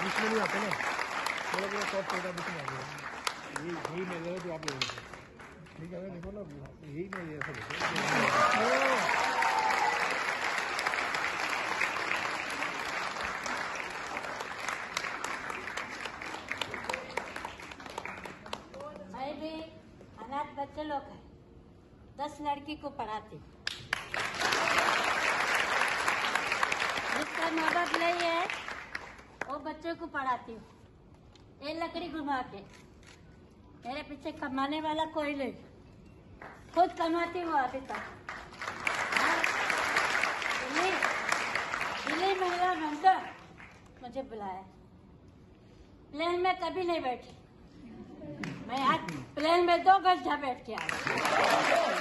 बीच में नहीं आते ना, थोड़ा थोड़ा सॉफ्ट होता बीच में आ गया। यही मिल रहा है जो आप लोगों को, ठीक है देखो ना, यही नहीं है सब। मैं भी अनाथ बच्चे लोग हैं, 10 लड़की को पढ़ाती, जिसका माँ बाप नहीं है वो बच्चों को पढ़ाती हूँ। ये लकड़ी घुमा के मेरे पीछे कमाने वाला कोई नहीं, खुद कमाती हूँ अभी तक। दिल्ली महिला मंडल मुझे बुलाया, प्लेन में कभी नहीं बैठी, मैं आज प्लेन में 2 घंटा बैठ के आई।